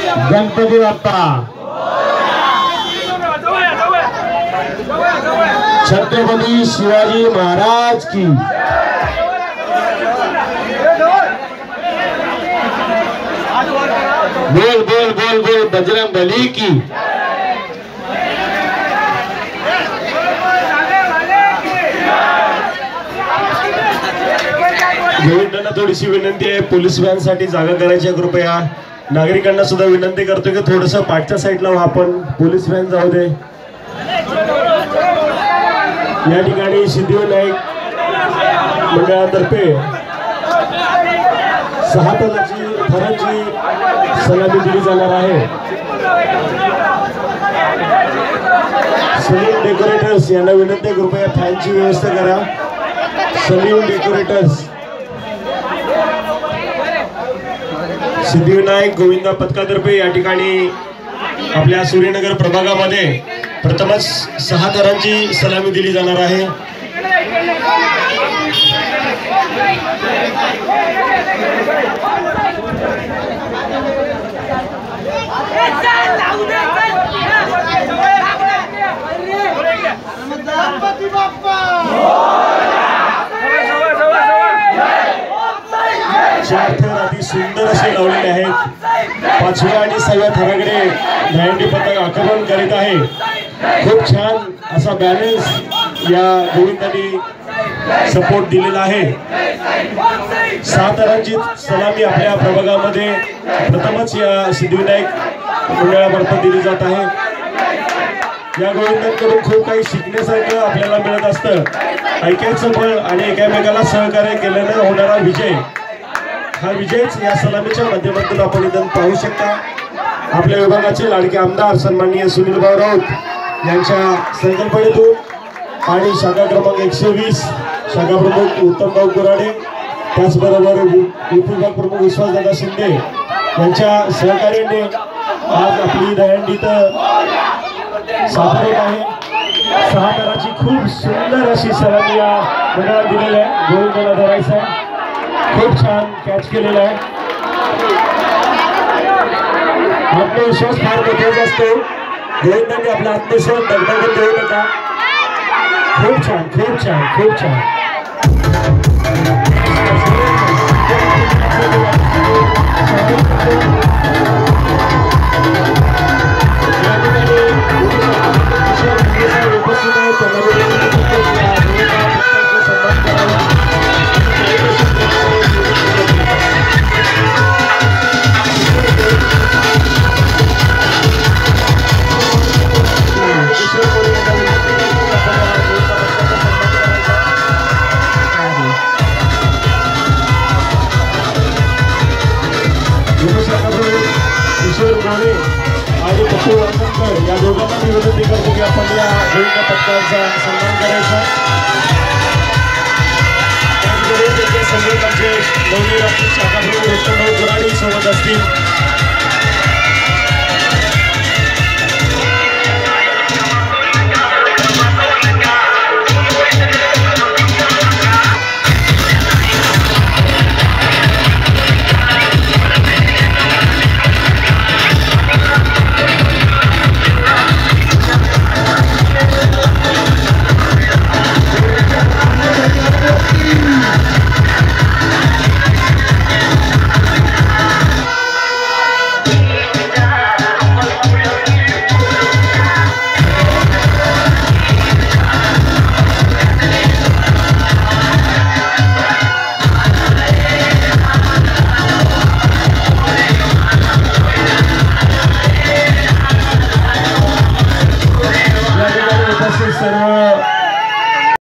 गणपती बाप्पा छत्रपती शिवाजी महाराज की बोल बोल बोल बोल बजरंग बली की गोविंदांना थोडीशी विनंती आहे, पोलीस व्हॅनसाठी जागा करायची कृपया. नागरिकांना सुद्धा विनंती करतो की थोडस पाठच्या साईडला आपण पोलीस व्हॅन जाऊ दे. या ठिकाणी सिद्धिविनायक मंडळातर्फे 6 थरांची सलामी दिली जाणार आहे. सलीम डेकोरेटर्स यांना विनंती कृपया फॅनची व्यवस्था करा. सलीम डेकोरेटर्स सिद्धिविनायक गोविंदा पथकातर्फे या ठिकाणी आपल्या सूर्यनगर प्रभागामध्ये प्रथमच 6 थरांची सलामी दिली जाणार आहे. चार थर अति सुंदर असे लावलेले आहेत. 5व्या आणि 6व्या थराकडे दहीहंडी पथक आक्रमण करीत आहे. खूप छान असा बॅलन्स या गोविंदांनी सपोर्ट दिलेला आहे. 6 थरांची सलामी आपल्या प्रभागामध्ये प्रथमच या सिद्धिविनायक मंडळामार्फत दिली जात आहे. या गोविंदांकडून खूप काही शिकण्यासारखं आपल्याला मिळत असतं. ऐक्याचं बळ आणि एकामेकाला सहकार्य केल्यानं होणारा विजय, हा विजयच या सलामीच्या माध्यमातून आपण इथं पाहू शकता. आपल्या विभागाचे लाडके आमदार सन्माननीय सुनील भाऊ राऊत यांच्या संकल्पनेतून आणि शाखा क्रमांक 120 शाखा प्रमुख उत्तमभाऊ कुराडे, त्याचबरोबर उपविभाग प्रमुख विश्वासदादा शिंदे यांच्या सहकार्याने आज आपली दहीहंडी सादर होत आहे. 6 थराची खूप सुंदर अशी सलामी या मंडळात दिलेली आहे. गोविंदाला धरायचं आहे. खूप छान कॅच केलेला आहे. आत्मविश्वास फार महत्वाचा असतो. गोविंदांनी आपला आत्मविश्वास दगदगत देऊ नका. खूप छान खूप छान खूप छान. आणि पप्पू वासनकर या दोघांना मी विनंती करतो की आपण या गोविंदा पथकाचा सन्मान करायचा. त्याचबरोबर त्यांच्या संघटनाचे नवनिर्वाचित शाखा प्रमुख उत्तमभाऊ कुराडे सोबत असतील.